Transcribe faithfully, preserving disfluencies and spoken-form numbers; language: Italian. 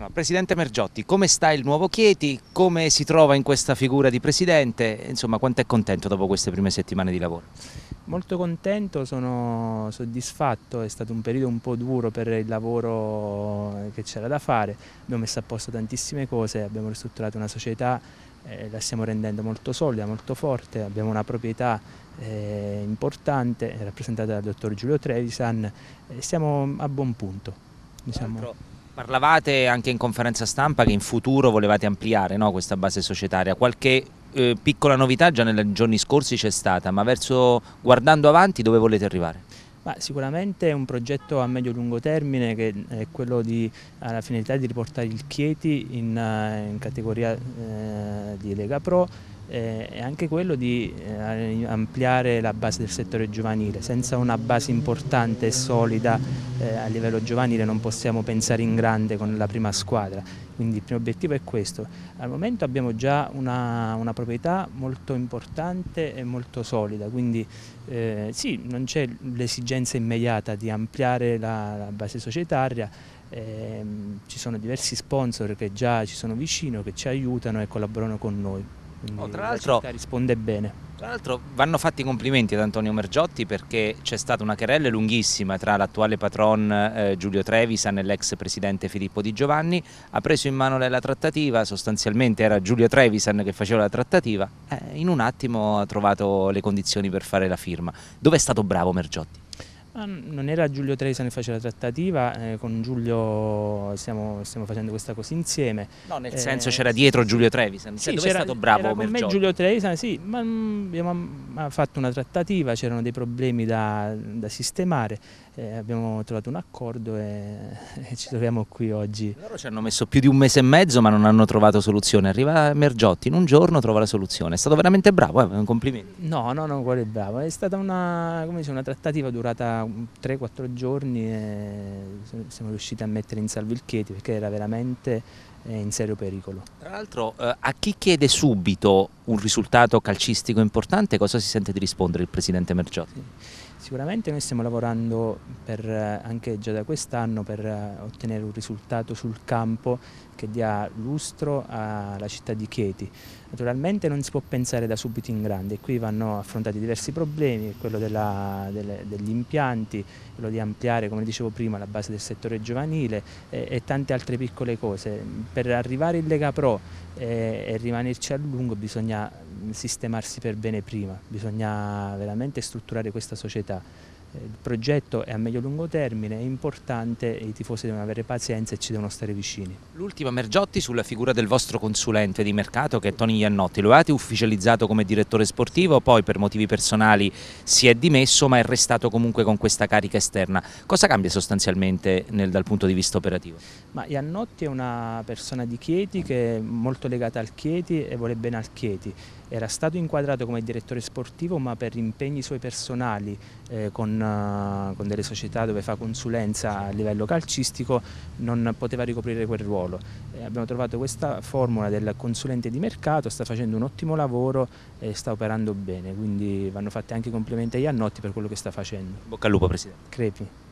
Allora, Presidente Mergiotti, come sta il nuovo Chieti? Come si trova in questa figura di Presidente? Insomma, quanto è contento dopo queste prime settimane di lavoro? Molto contento, sono soddisfatto, è stato un periodo un po' duro per il lavoro che c'era da fare, abbiamo messo a posto tantissime cose, abbiamo ristrutturato una società, eh, la stiamo rendendo molto solida, molto forte, abbiamo una proprietà eh, importante rappresentata dal dottor Giulio Trevisan e siamo a buon punto. Diciamo. Parlavate anche in conferenza stampa che in futuro volevate ampliare, no, questa base societaria. Qualche eh, piccola novità già nei giorni scorsi c'è stata, ma verso, guardando avanti, dove volete arrivare? Ma sicuramente è un progetto a medio-lungo termine che è quello di, ha la finalità di riportare il Chieti in, in categoria eh, di Lega Pro eh, e anche quello di eh, ampliare la base del settore giovanile. Senza una base importante e solida eh, a livello giovanile non possiamo pensare in grande con la prima squadra. Quindi il primo obiettivo è questo. Al momento abbiamo già una, una proprietà molto importante e molto solida, quindi eh, sì, non c'è l'esigenza immediata di ampliare la, la base societaria, eh, ci sono diversi sponsor che già ci sono vicino, che ci aiutano e collaborano con noi, quindi Oh, tra la l'altro città risponde bene. Tra l'altro vanno fatti i complimenti ad Antonio Mergiotti perché c'è stata una querella lunghissima tra l'attuale patron eh, Giulio Trevisan e l'ex presidente Filippo Di Giovanni, ha preso in mano lei la trattativa, sostanzialmente era Giulio Trevisan che faceva la trattativa, eh, in un attimo ha trovato le condizioni per fare la firma. Dove è stato bravo Mergiotti? Non era Giulio Trevisan che faceva la trattativa, eh, con Giulio stiamo, stiamo facendo questa cosa insieme. No, nel eh, senso c'era dietro sì, Giulio Trevisan, sì, dove è stato bravo era con Mergiotti? me Giulio Trevisan, sì, ma mh, abbiamo fatto una trattativa, c'erano dei problemi da, da sistemare, eh, abbiamo trovato un accordo e, e ci troviamo qui oggi. Loro ci hanno messo più di un mese e mezzo ma non hanno trovato soluzione, arriva Mergiotti in un giorno trova la soluzione, è stato veramente bravo, eh, complimenti. No, no, no, quello è bravo, è stata una, come dice, una trattativa durata tre quattro giorni e siamo riusciti a mettere in salvo il Chieti perché era veramente in serio pericolo. Tra l'altro eh, a chi chiede subito un risultato calcistico importante cosa si sente di rispondere il presidente Mergiotti? Sicuramente noi stiamo lavorando per, anche già da quest'anno per ottenere un risultato sul campo che dia lustro alla città di Chieti. Naturalmente non si può pensare da subito in grande, qui vanno affrontati diversi problemi, quello della, delle, degli impianti, quello di ampliare, come dicevo prima, la base del settore giovanile e, e tante altre piccole cose. Per arrivare in Lega Pro e, e rimanerci a lungo bisogna sistemarsi per bene prima, bisogna veramente strutturare questa società. Il progetto è a medio-lungo termine, è importante e i tifosi devono avere pazienza e ci devono stare vicini. L'ultima Mergiotti sulla figura del vostro consulente di mercato che è Tony Iannotti, lo avete ufficializzato come direttore sportivo, poi per motivi personali si è dimesso ma è restato comunque con questa carica esterna. Cosa cambia sostanzialmente nel, dal punto di vista operativo? Ma Iannotti è una persona di Chieti che è molto legata al Chieti e vuole bene al Chieti. Era stato inquadrato come direttore sportivo ma per impegni suoi personali eh, con, uh, con delle società dove fa consulenza a livello calcistico non poteva ricoprire quel ruolo. Eh, abbiamo trovato questa formula del consulente di mercato, sta facendo un ottimo lavoro e sta operando bene, quindi vanno fatti anche i complimenti a Iannotti per quello che sta facendo. Bocca al lupo Presidente. Crepi.